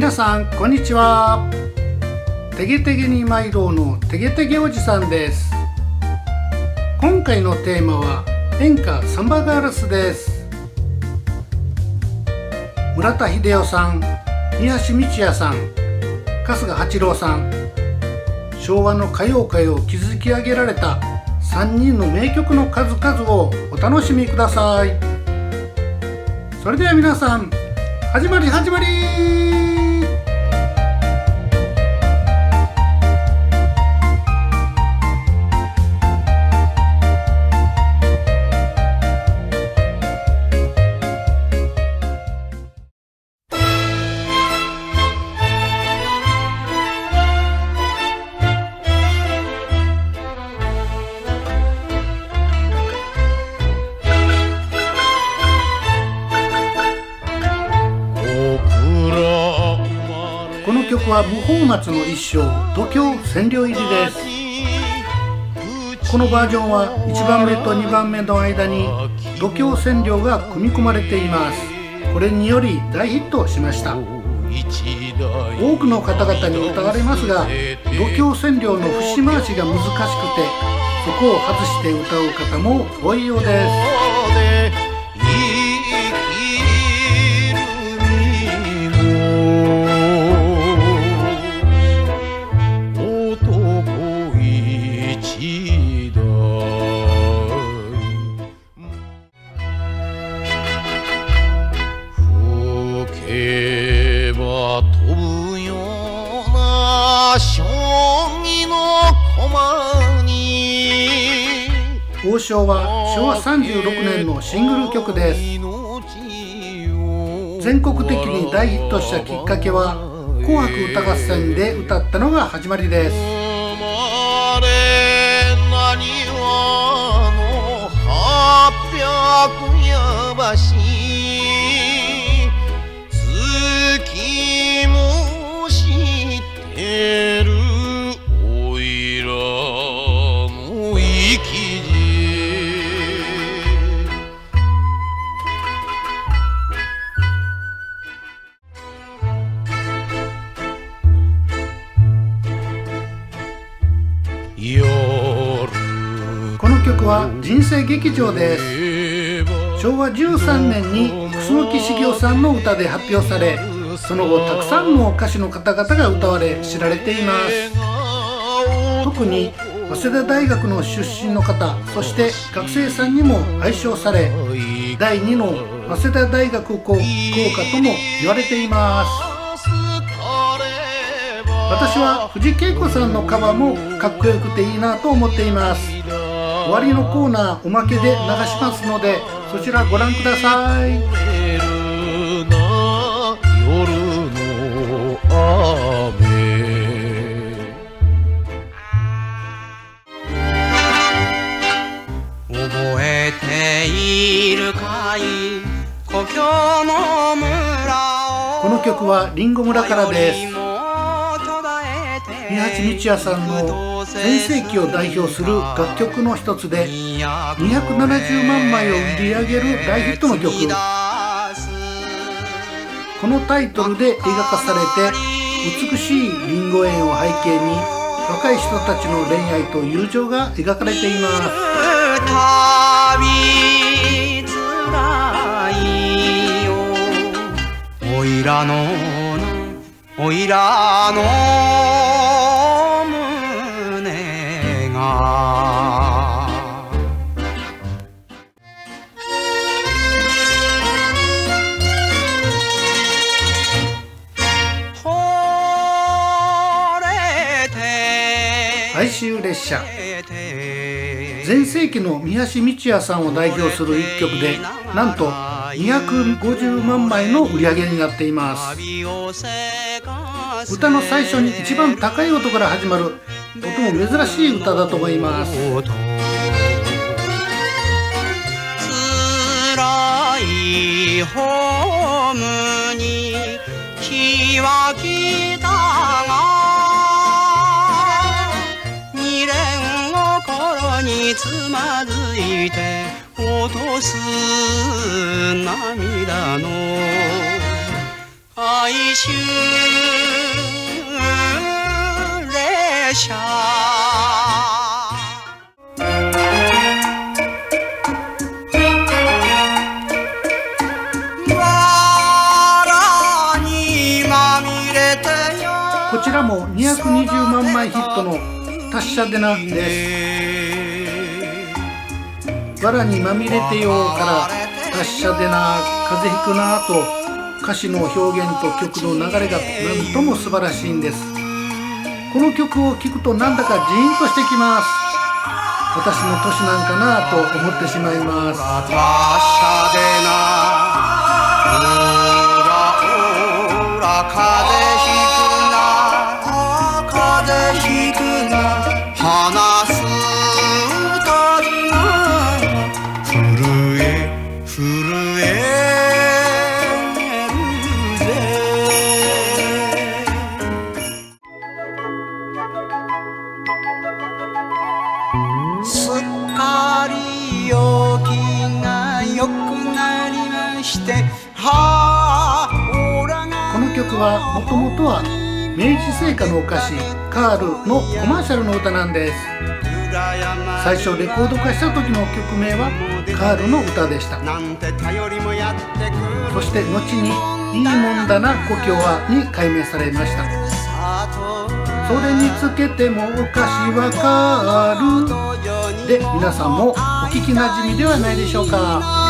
皆さんこんにちは。てげてげに参ろうのてげてげおじさんです。今回のテーマは演歌サンバガールスです。村田秀夫さん、三橋美智也さん、春日八郎さん、昭和の歌謡界を築き上げられた3人の名曲の数々をお楽しみください。それでは皆さん、始まりこの曲は無法松の一生度胸千両入りです。このバージョンは1番目と2番目の間に度胸千両が組み込まれています。これにより大ヒットしました。多くの方々に歌われますが、度胸千両の節回しが難しくてそこを外して歌う方も多いようです。 飛ぶような将棋の駒に。 王将は昭和36年のシングル曲です。全国的に大ヒットしたきっかけは紅白歌合戦で歌ったのが始まりです。この曲は人生劇場です。昭和13年に楠木茂雄さんの歌で発表され、その後たくさんの歌手の方々が歌われ知られています。特に早稲田大学の出身の方、そして学生さんにも愛称され、第2の早稲田大学校歌とも言われています。私は藤恵子さんのカバーもかっこよくていいなと思っています。終わりのコーナーおまけで流しますので、そちらご覧ください。 覚えているかい故郷の村を。 この曲はりんご村からです。三橋美智也さんの全盛期を代表する楽曲の一つで、270万枚を売り上げる大ヒットの曲。このタイトルで描かされて、美しいりんご園を背景に若い人たちの恋愛と友情が描かれています。 旅つらいよおいらの胸が。 哀愁列車。全盛期の三橋美智也さんを代表する一曲で、なんと250万枚の売り上げになっています。歌の最初に一番高い音から始まる、とても珍しい歌だと思います。 辛いホームに日は来たが、未練心につまずいて落とす涙の哀愁列車こちらも220万枚ヒットの達者でなです。藁にまみれてよから達者でな風邪ひくなと歌詞の表現と曲の流れがなんとも素晴らしいんです。この曲を聴くとなんだかジーンとしてきます。私の年なんかなと思ってしまいます。 達者でなオラ風邪ひくな話すたびが震えるぜ。すっかり陽気が良くなりましてこの曲はもともとは明治製菓のお菓子カールのコマーシャルの歌なんです。最初レコード化した時の曲名はカールの歌でした。そして後にいいもんだな故郷はに改名されました。それにつけてもお菓子はカールで皆さんもお聞きなじみではないでしょうか。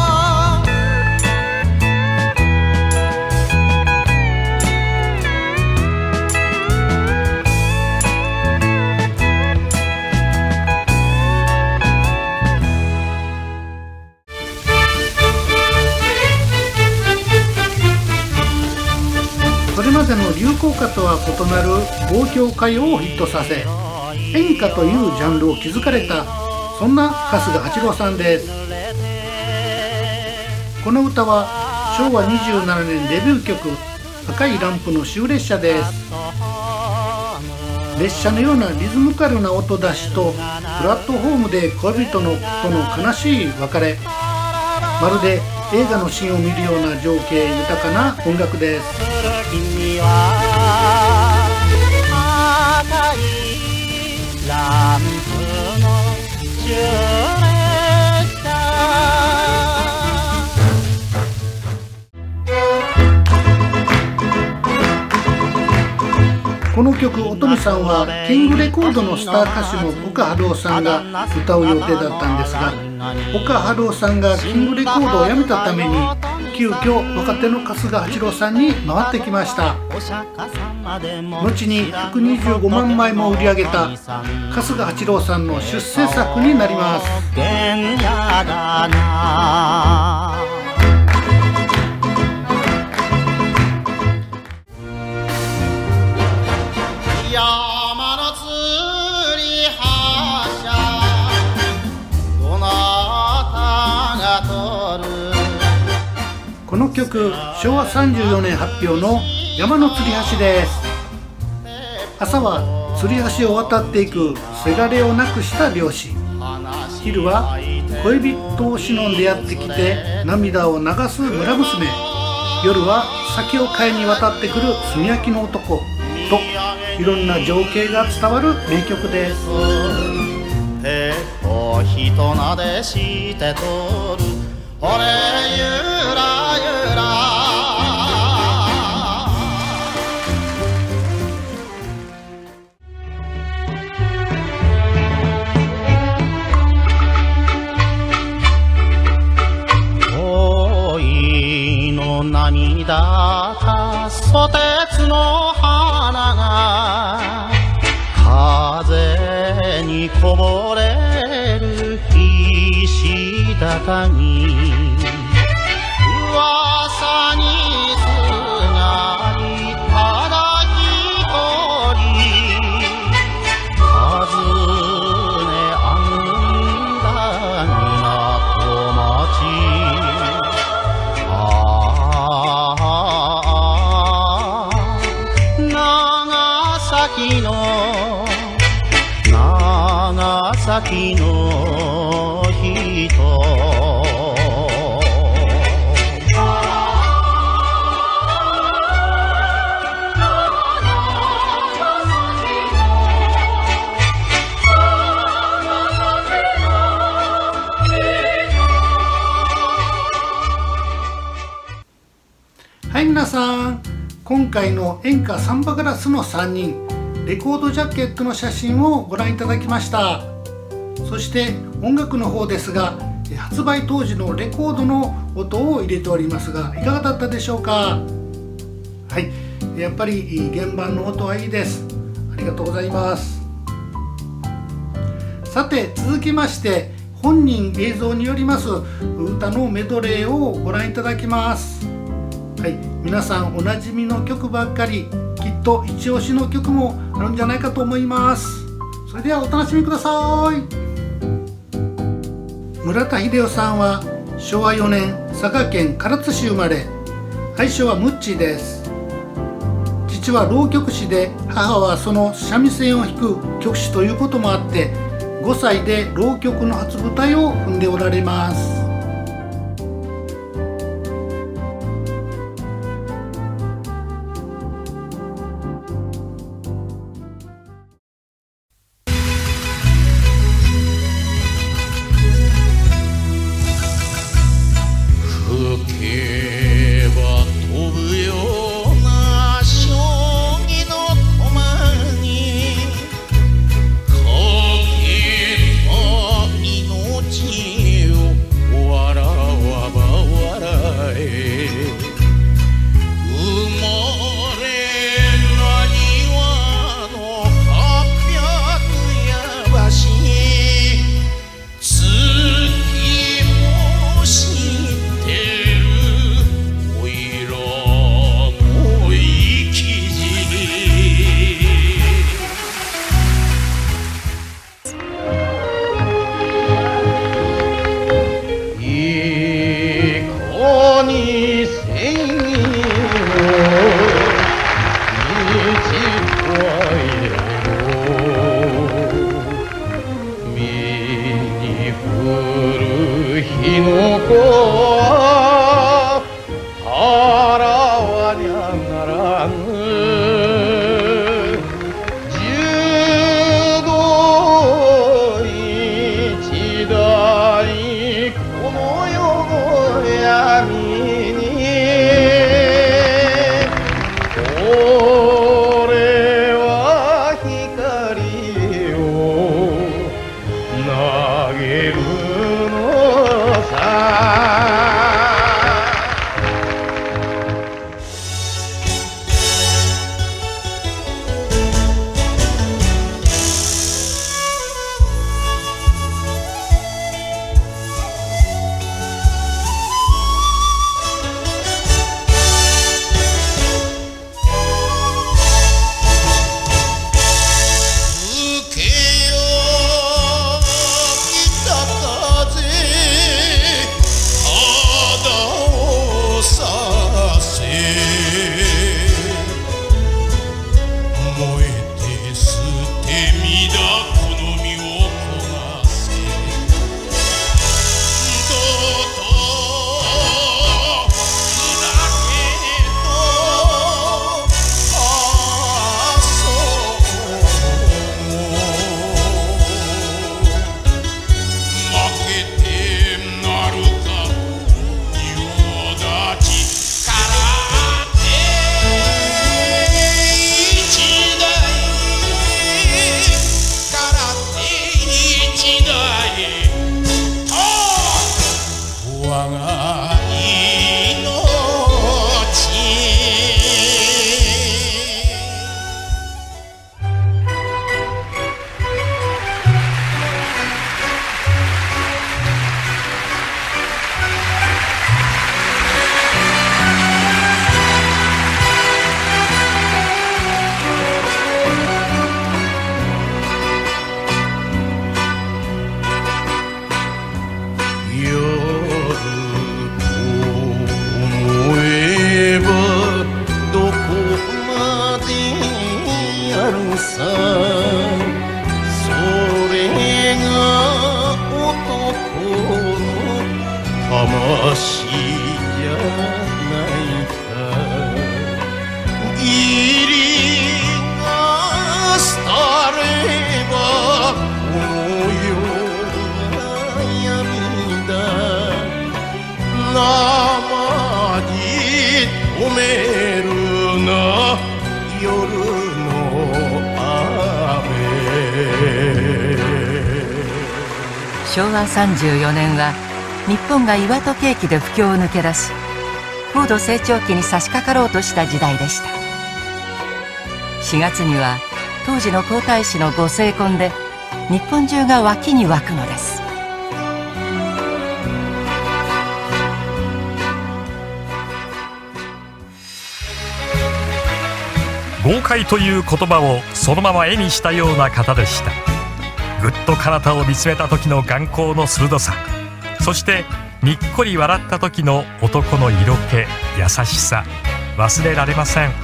それまでの流行歌とは異なる交響歌謡をヒットさせ演歌というジャンルを築かれた、そんな春日八郎さんです。この歌は昭和27年デビュー曲「赤いランプの終列車」です。列車のようなリズミカルな音出しとプラットフォームで恋人のとの悲しい別れ、まるで映画のシーンを見るような情景豊かな音楽です。 君は赤いランプの終列車。 この曲、音美さんはキングレコードのスター歌手の岡春夫さんが歌う予定だったんですが、岡春夫さんがキングレコードを辞めたために急遽若手の春日八郎さんに回ってきました。後に125万枚も売り上げた春日八郎さんの出世作になります。 山の吊り橋どなたが取る。 この曲、昭和34年発表の山の吊り橋です。朝は吊り橋を渡っていくせがれを亡くした漁師、昼は恋人を忍んでやってきて涙を流す村娘、夜は酒を買いに渡ってくる炭焼きの男と、いろんな情景が伝わる名曲です。 手を人なでしてとる俺ゆらゆら。恋の涙かソテツの花が風にこぼれる石畳に噂にすがりただ一人尋ねあぐんだ港町。長崎の人さん、今回の演歌サンバガラスの3人レコードジャケットの写真をご覧いただきました。そして音楽の方ですが、発売当時のレコードの音を入れておりますが、いかがだったでしょうか。はい、やっぱり原版の音はいいです。ありがとうございます。さて続きまして、本人映像によります歌のメドレーをご覧いただきます。はい、皆さんおなじみの曲ばっかり、きっと一押しの曲もあるんじゃないかと思います。それではお楽しみください。村田秀夫さんは昭和4年佐賀県唐津市生まれ、愛称はムッチーです。父は浪曲師で、母はその三味線を弾く曲師ということもあって、5歳で浪曲の初舞台を踏んでおられます。 魂じゃないか、義理が廃ればこの世が闇だ。生地と止めるな夜の雨。 昭和34年は日本が岩戸景気で不況を抜け出し高度成長期に差し掛かろうとした時代でした。4月には当時の皇太子のご成婚で日本中が沸きに沸くのです。 豪快という言葉をそのまま絵にしたような方でした。ぐっと彼方を見つめた時の眼光の鋭さ、そしてにっこり笑った時の男の色気、優しさ、忘れられません。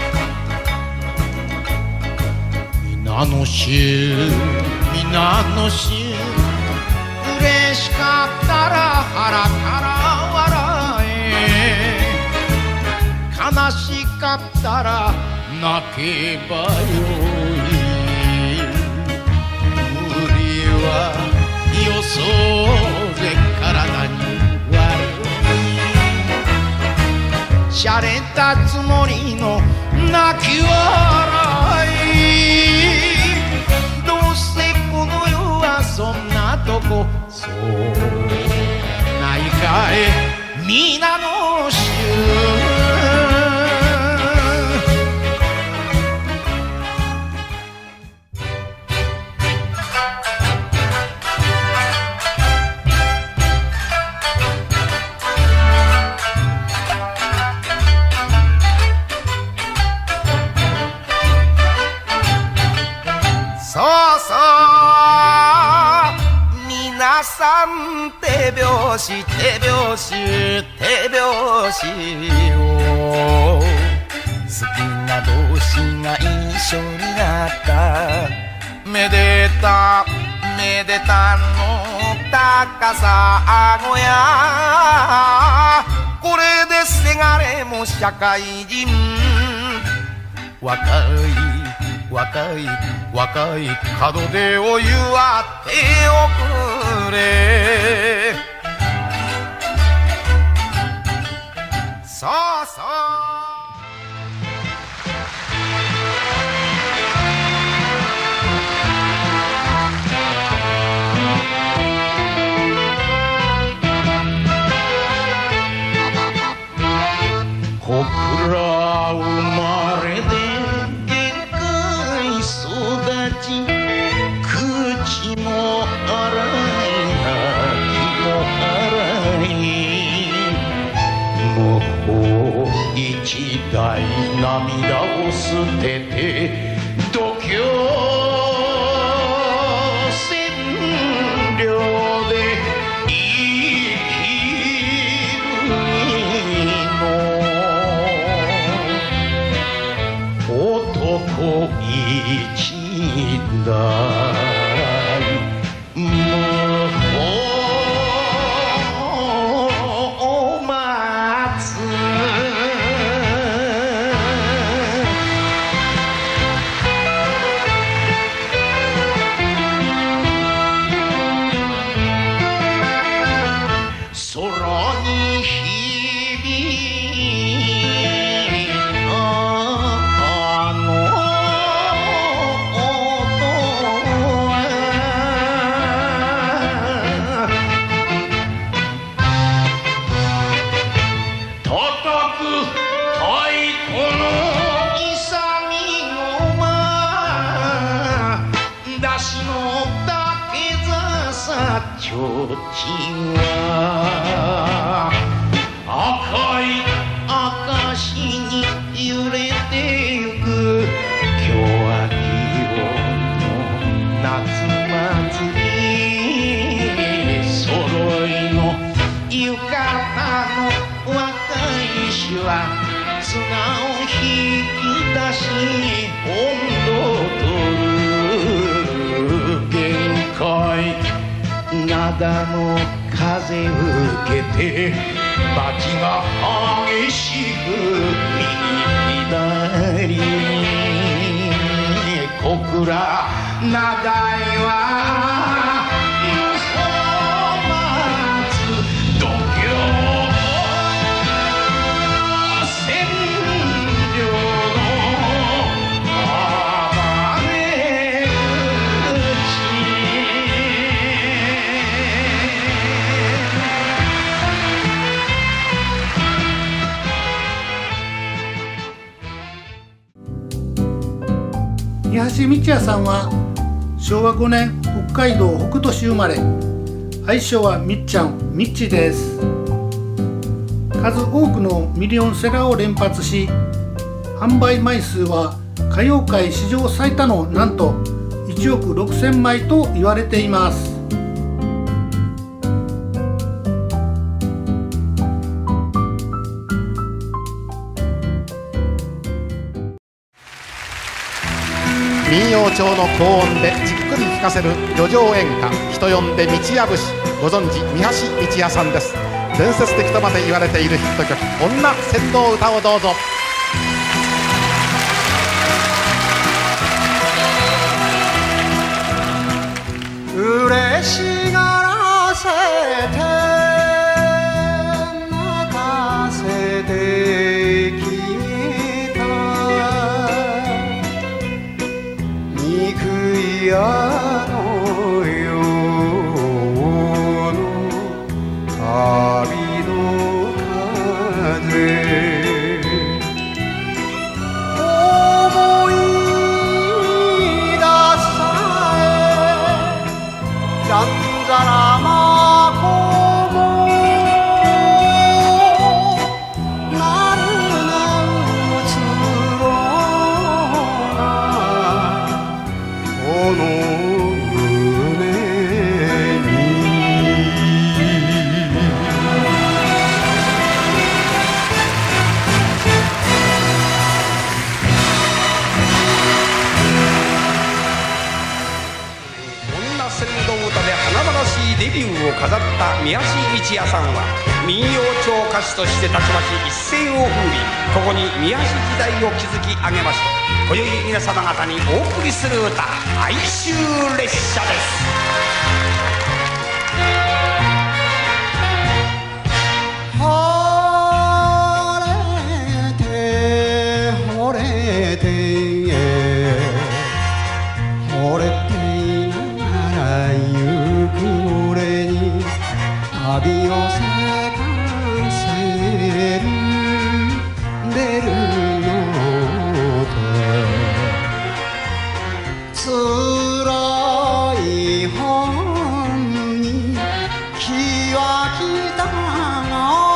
皆の衆、皆の衆、嬉しかったら腹から笑え、悲しかったら泣けばよい。無理はよそうぜ体に悪い。しゃれたつもりの泣き笑い。どうせこの世はそんなとこ、そうないかい皆の衆。そうそう皆さん手拍子手拍子手拍子を好きな同士が一緒になっためでためでたの高さあごやこれでせがれも社会人若い門出を祝っておくれ。そうそう小倉生まれで口も荒い気も荒いもう一台涙を捨てて度胸千両で生きるの男一台ちょうちんは赤い証に揺れてゆく今日は祇園の夏祭り揃いの浴衣の若い衆は綱を引き出し温度取る限界灘の風受けてバチが激しく右左小倉灘は嘘待つ度胸千橋道也さんは昭和5年北海道北斗市生まれ、愛称はみっちゃん、みっちです。数多くのミリオンセラーを連発し、販売枚数は歌謡界史上最多のなんと1億6000枚と言われています。 民謡調の高音でじっくり聴かせる旅情演歌、人呼んで道や節。ご存知三橋道也さんです。伝説的とまで言われているヒット曲「女船頭歌」をどうぞ。 嬉しがらせて泣かせてきた憎いあの世の旅の風思い出さえじゃんざらまこもなるなうつろなこの胸に女船頭歌で華々しいデビューを飾った三橋道也さんは民謡調歌手としてたちまち一世を風靡、ここに三橋時代を築き上げました。今宵皆様方にお送りする歌「哀愁列車」です。 惚れて惚れていながら行く俺に旅をせかせるベルの音辛い本に気は来たが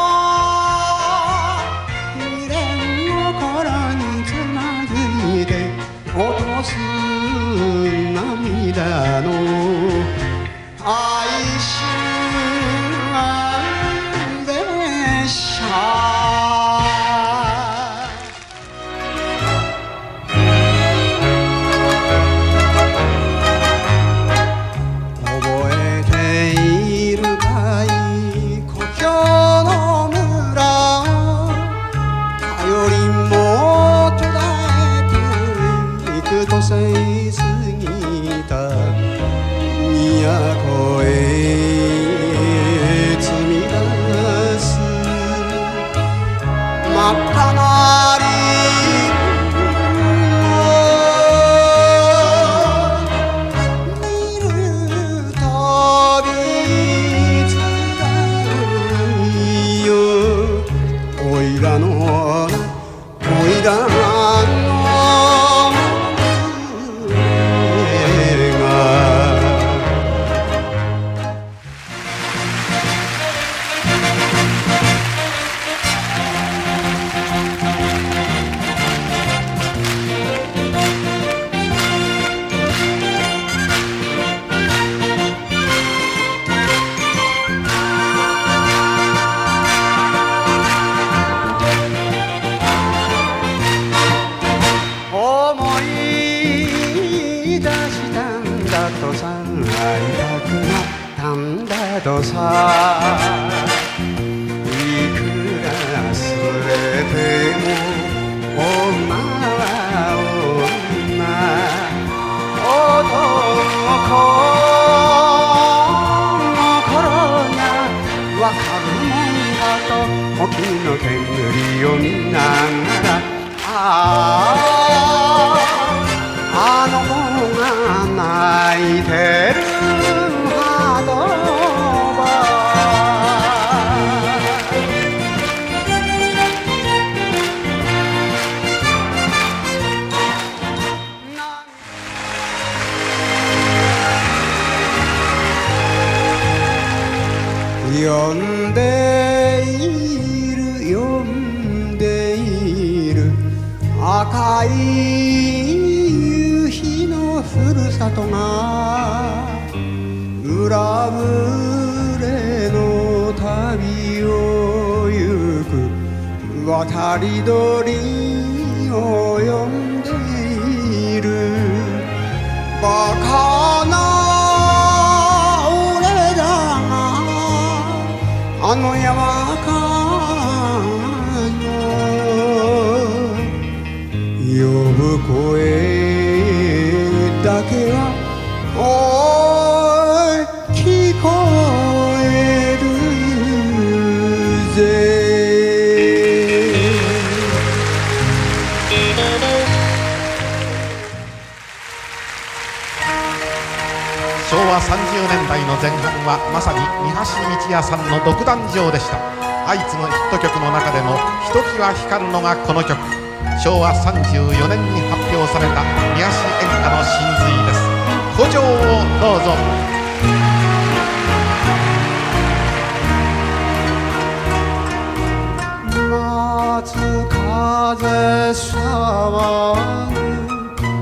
未練の頃につまずいて落とす涙の哀愁列車覚えているかい故郷の村頼りも途絶えて幾年過ぎた都へ積み出す真っ赤なリンゴ見るたびつらいよおいらのおいらのとさいくらすれても女は女男の頃がわかるもんだと沖の煙を見ながらあの子が泣いてる呼んでいる呼んでいる赤い夕日のふるさとが裏ぶれの旅を行く渡り鳥を呼んでいるバカな俺だがあの山からの呼ぶ声だけはおい聞こえるぜ昭和30年代の前半はまさに三橋道也さんの独壇場でした。相次ぐヒット曲の中でもひときわ光るのがこの曲。昭和34年に発表された三橋演歌の真髄です。古城をどうぞ。 夏風騒ぐ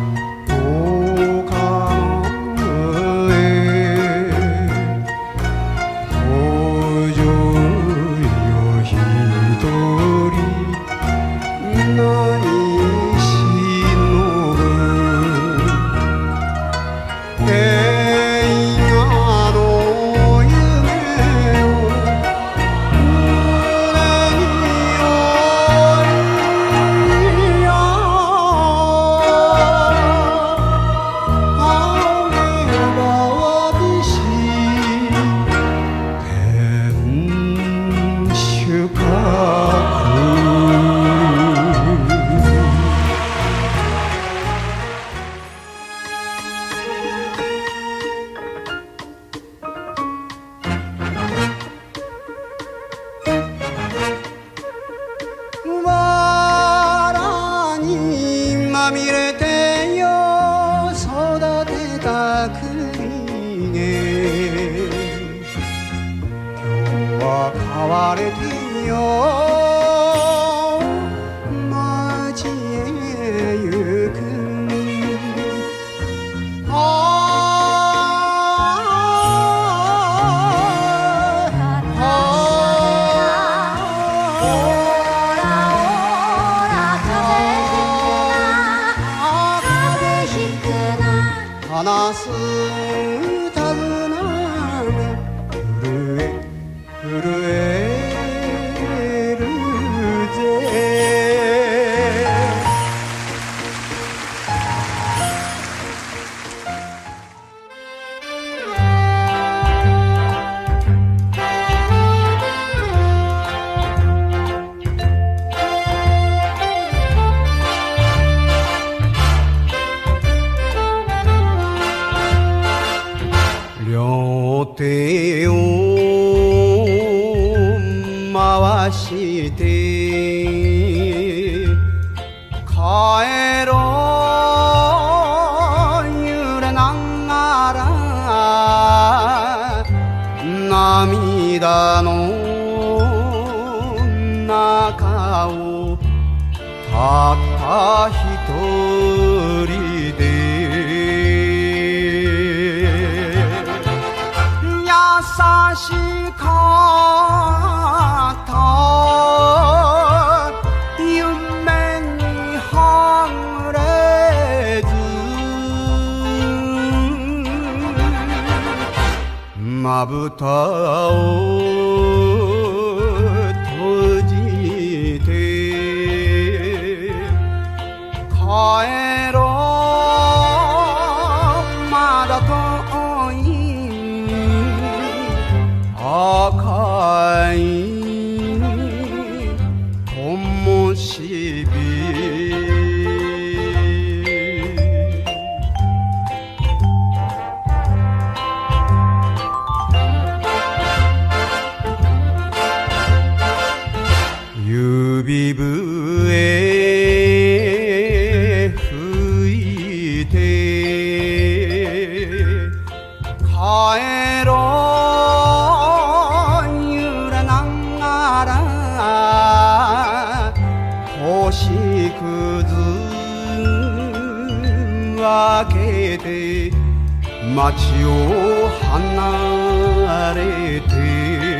話す手綱が震えるぜ両手を回して帰ろう揺れながら涙の中をたった一人で優しかった夢にはぐれずまぶたを閉じて帰ろうまだ遠い赤い灯火指笛吹いて帰ろう町を離れて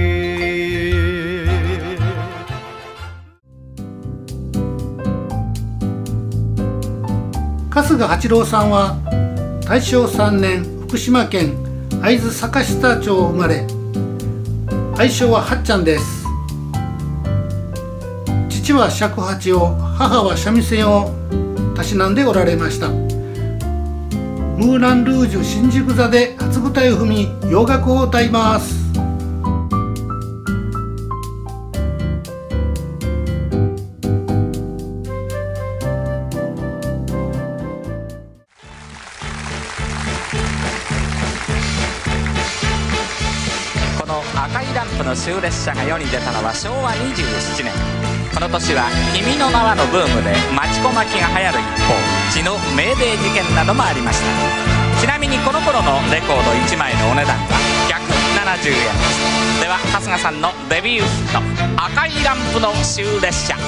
春日八郎さんは大正3年福島県会津坂下町生まれ、愛称ははっちゃんです。父は尺八を、母は三味線をたしなんでおられました。ムーラン・ルージュ新宿座で初舞台を踏み、洋楽を歌います。 この赤いランプの終列車が世に出たのは昭和27年。この年は「君の名は」のブームで町小牧が流行る一方、血のメーデー事件などもありました。ちなみにこの頃のレコード1枚のお値段は170円です。では春日さんのデビューヒット「赤いランプの終列車」。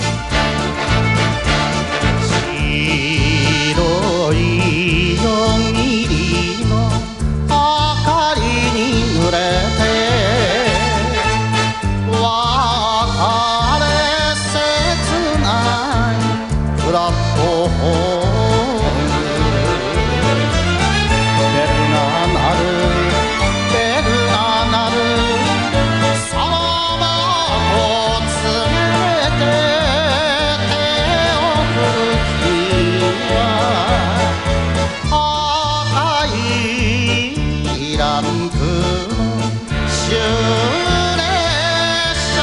白い夜霧の明かりに濡れて別れ切ないプラットホーム、ベルが鳴るベルが鳴る、その場を告げて手を振る君は赤いランプの終列車。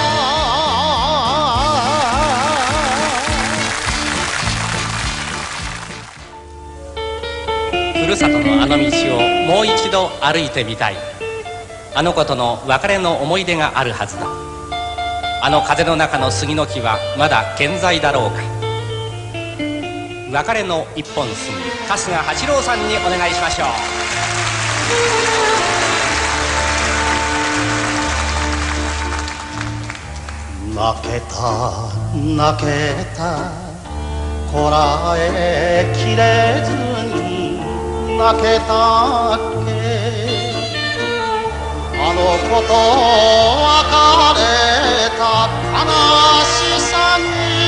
ふるさとのあの道をもう一度歩いてみたい。あの子との別れの思い出があるはずだ。あの風の中の杉の木はまだ健在だろうか。別れの一本杉、春日八郎さんにお願いしましょう。 泣けた泣けたこらえきれずに泣けたっけ、あの子と別れた悲しさ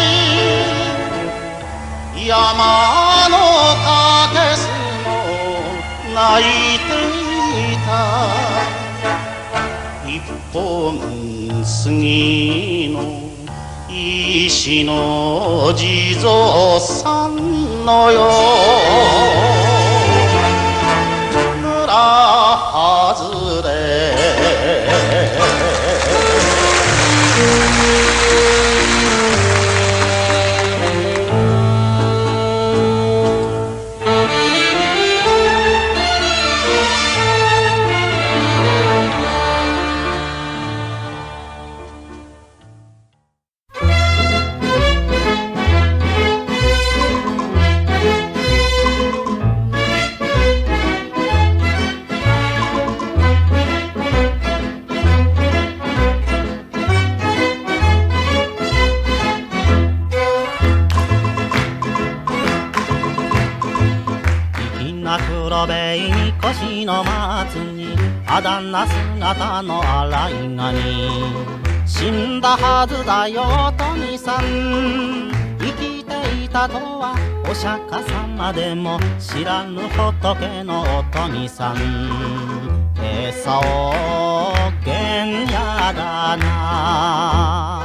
に山の竹須も泣いていた。一本杉の石の地蔵さんのよ村外れ黒部に腰の松にあだな姿の荒いがに死んだはずだよ富さん、生きていたとはお釈迦様でも知らぬ仏のお富さん、餌をげんやだな。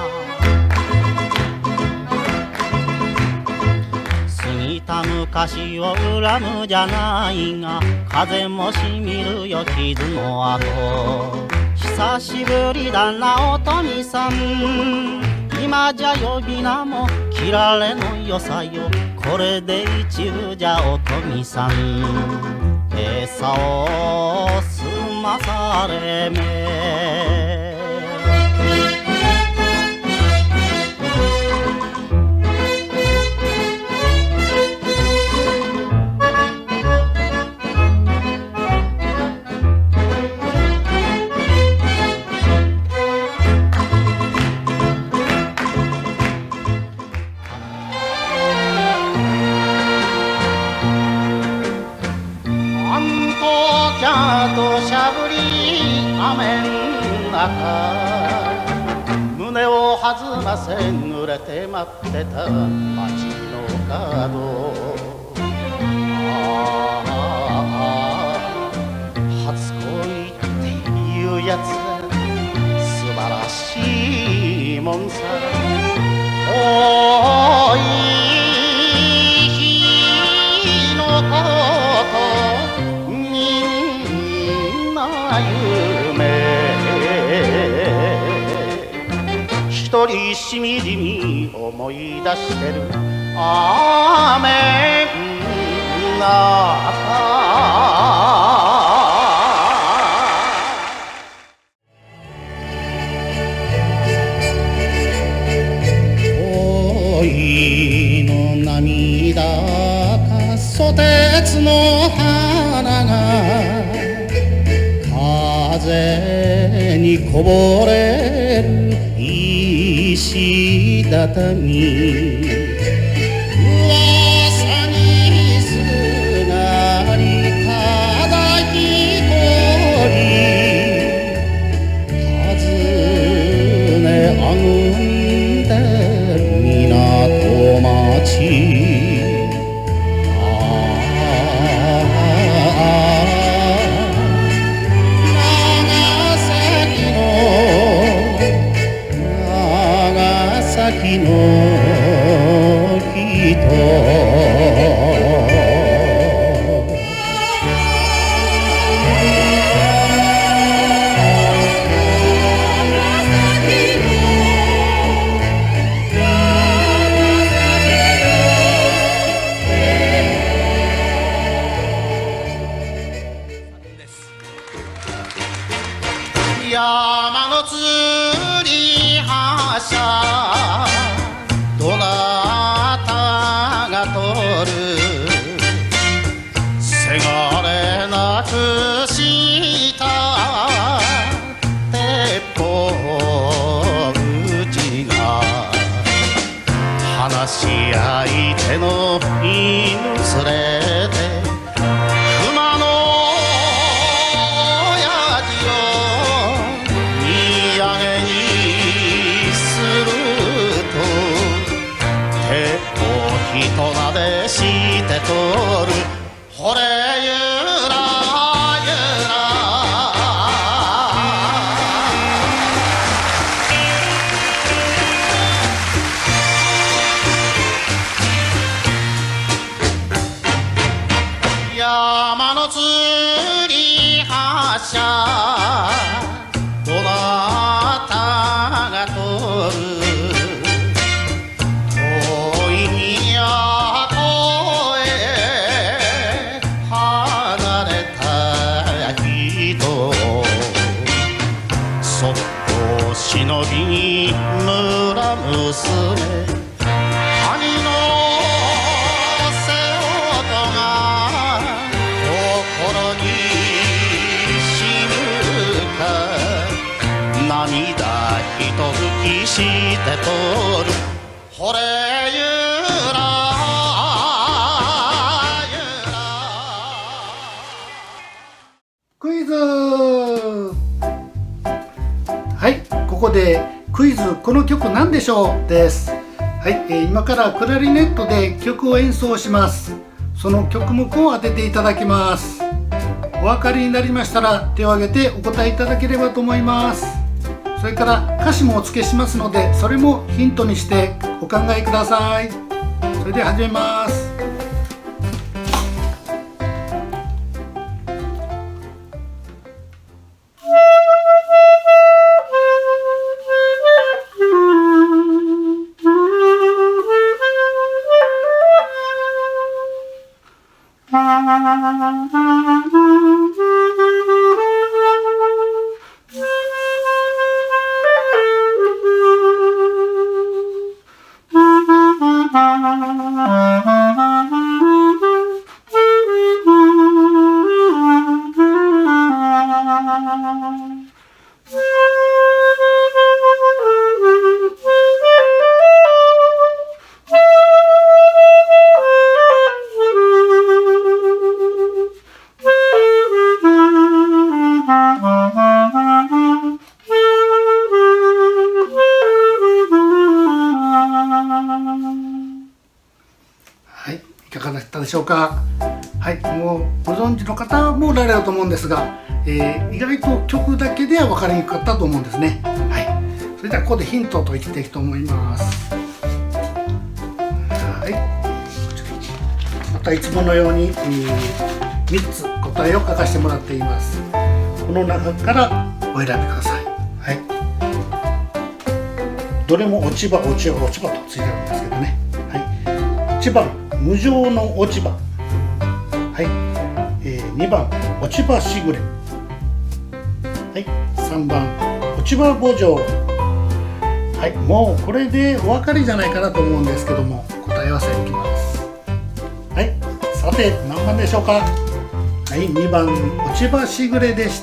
過ぎた昔を恨むじゃないが風もしみるよ傷の跡、久しぶりだなお富さん、今じゃ呼び名も切られのよさよ、これで一部じゃお富さん、餌を済まされめ。 あん中胸を弾ませ濡れて待ってた街の角初恋っていうやつ素晴らしいもんさ遠い日のことみんな夢一人しみじみ思い出してる雨の中恋の涙かソテツの花が風にこぼれる石畳噂にすがりただ一人尋ねあぐんでる港町先の人山の吊り橋どなたが通るせがれなくした鉄砲撃ちが話し相手の犬連れて熊の親父を荷上げにすると鉄砲人なでしてとるほれゆらゆら山の吊り橋どなたが通る遠い都へ離れた人そっと忍びに村娘兄の背音が心にしむか涙ひと吹きしてとるほれゆらゆらクイズ。はい、ここでクイズこの曲なんでしょうです。はい、今からクラリネットで曲を演奏します。その曲目を当てていただきます。お分かりになりましたら手を挙げてお答えいただければと思います。それから歌詞もお付けしますのでそれもヒントにしてお考えください。それでは始めます。 しょうか。はい、もうご存知の方もおられると思うんですが、意外と曲だけでは分かりにくかったと思うんですね。はい、それではここでヒントといきたいと思います。はい、またいつものように、3つ答えを書かせてもらっています。この中からお選びください。はい、どれも落ち葉落ち葉落ち葉とついてるんですけどね。はい、1番無情の落ち葉。はい、2番落ち葉しぐれ。はい、3番落ち葉墓場。はい、もうこれでお分かりじゃないかなと思うんですけども、答え合わせいきます。はい、さて何番でしょうか。はい、2番落ち葉しぐれでした。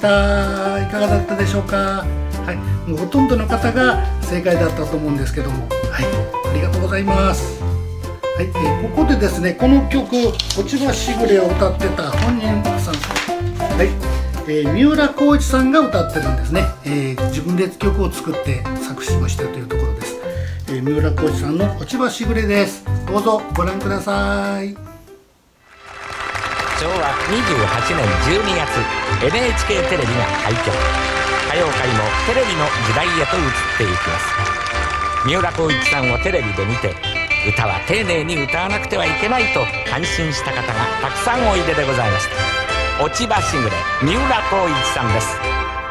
いかがだったでしょうか。はい、もうほとんどの方が正解だったと思うんですけども、はい、ありがとうございます。はい、ここでですね、この曲落ち葉しぐれを歌ってた本人さん、はい、三浦浩一さんが歌ってるんですね。自分で曲を作って作詞もしているというところです。三浦浩一さんの落ち葉しぐれです。どうぞご覧ください。 昭和28年12月 NHK テレビが開局。歌謡界もテレビの時代へと移っていきます。三浦浩一さんをテレビで見て、歌は丁寧に歌わなくてはいけないと感心した方がたくさんおいででございました。落ち葉しぐれ、三浦浩一さんです。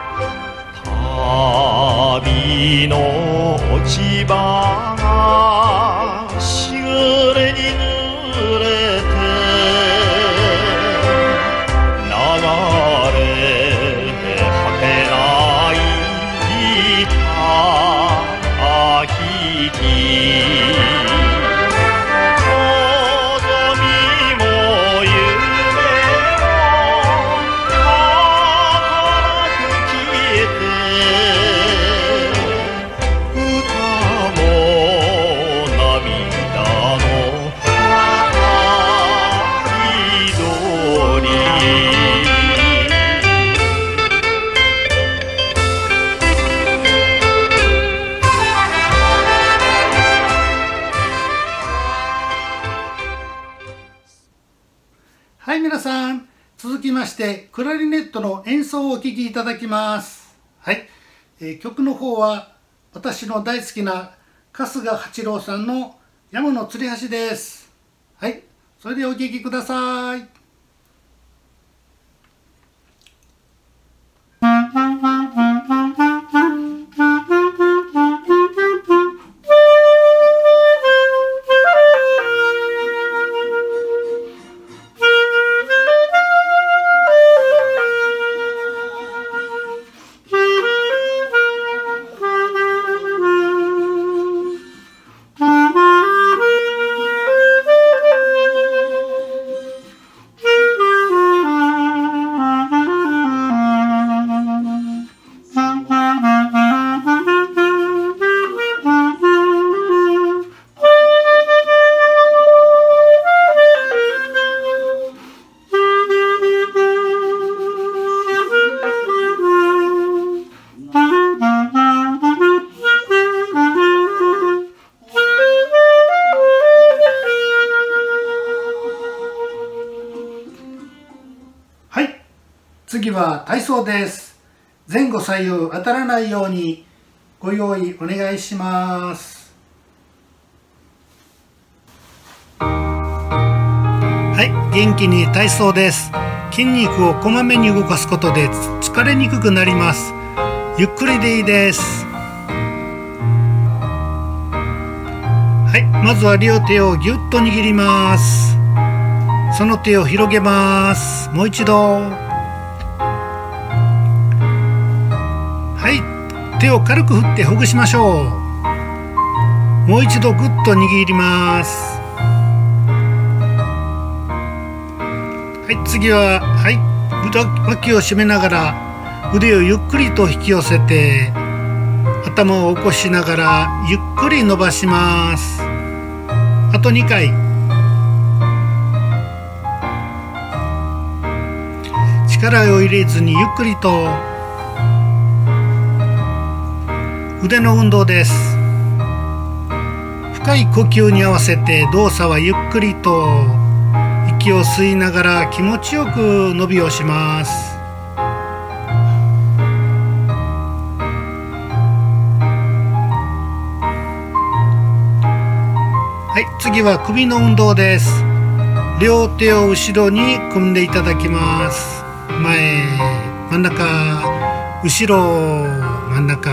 旅の落ち葉がしぐれに濡れて流れて果てない秋きはい、皆さん、続きましてクラリネットの演奏をお聴きいただきます。はい、曲の方は私の大好きな春日八郎さんの山の吊り橋です。はい、それでお聴きください。次は体操です。前後左右当たらないようにご用意お願いします。はい、元気に体操です。筋肉をこまめに動かすことで疲れにくくなります。ゆっくりでいいです。はい、まずは両手をぎゅっと握ります。その手を広げます。もう一度。はい、手を軽く振ってほぐしましょう。もう一度ぐっと握ります。はい、次は、はい、脇を締めながら腕をゆっくりと引き寄せて頭を起こしながらゆっくり伸ばします。あと2回。力を入れずにゆっくりと腕の運動です。深い呼吸に合わせて動作はゆっくりと息を吸いながら気持ちよく伸びをします。はい、次は首の運動です。両手を後ろに組んでいただきます。前、真ん中、後ろ、真ん中。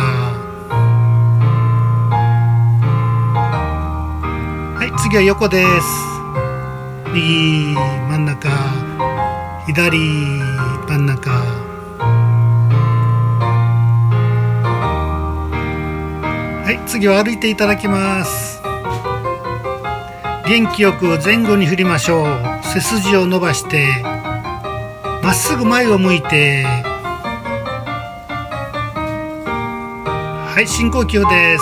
はい、次は横です。右、真ん中、左、真ん中。はい、次は歩いていただきます。元気よく前後に振りましょう。背筋を伸ばしてまっすぐ前を向いて、はい、深呼吸です。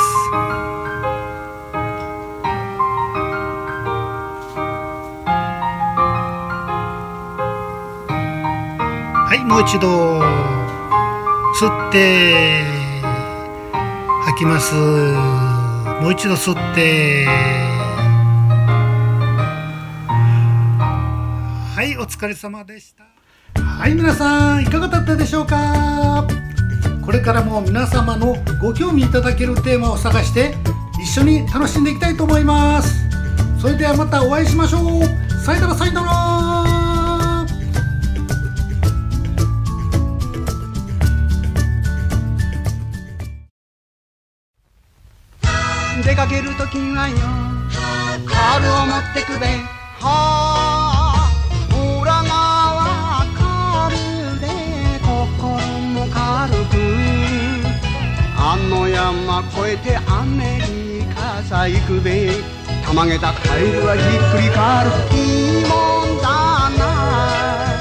はい、もう一度吸って吐きます。もう一度吸ってはい、お疲れ様でした。はい、皆さんいかがだったでしょうか。これからも皆様のご興味いただけるテーマを探して一緒に楽しんでいきたいと思います。それではまたお会いしましょう。さよならさよなら。 出かけるときはよカールを持ってくべ。はあ裏側カールで心も軽く、あの山越えてアメリカさ行くべ。たまげたカエルはひっくり返る。いいもんだな。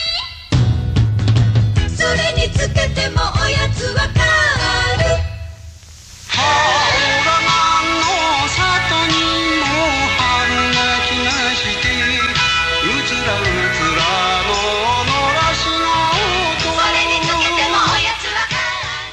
それにつけてもおやつわかる。 はあ裏の里にも春が来まして、うつらうつらの野良しの音。 それにつけてもおやつわかる。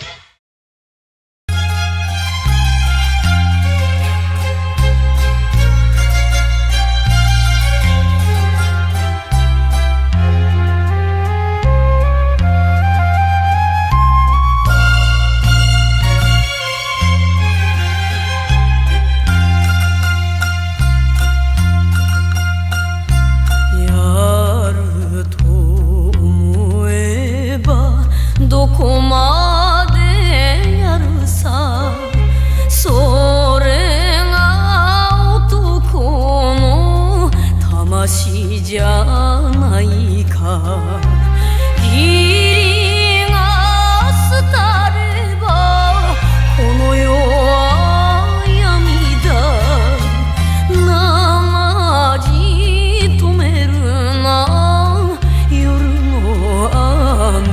どこまでやるさ。それが男の魂じゃないか。義理が廃ればこの世は闇だ。なまじ止めるな夜の雨。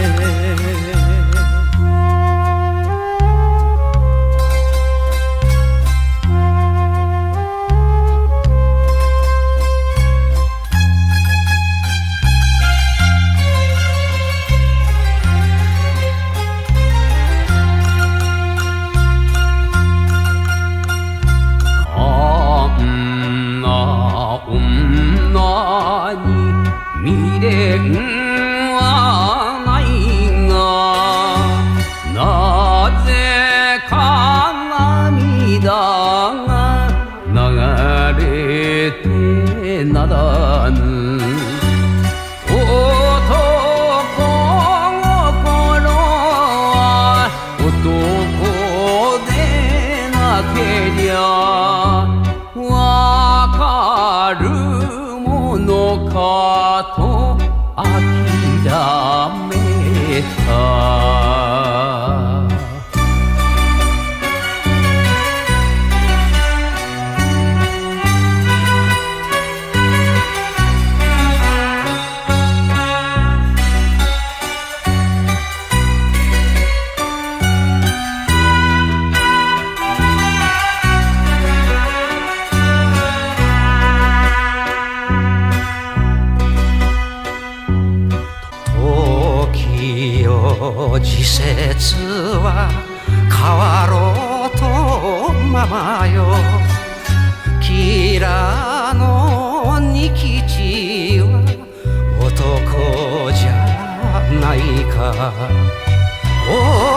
女に未練はないが、なぜか涙が流れてならぬ。男心は男でなけりゃわかるものかと諦めた。時節は変わろうとままよ。キラの仁吉お